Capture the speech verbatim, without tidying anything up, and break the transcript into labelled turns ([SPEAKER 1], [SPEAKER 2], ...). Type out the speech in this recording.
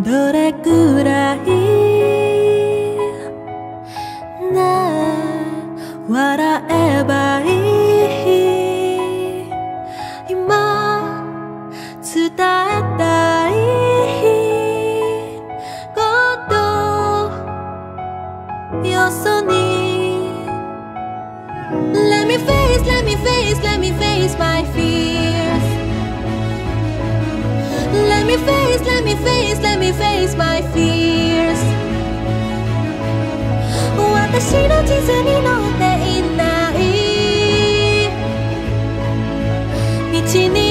[SPEAKER 1] どれくらいねえ笑えばいい今伝えたいことよそに Let me face, let me face, let me face my fears Let me face, let me face, let me face my fears 私の地図に載っていない道に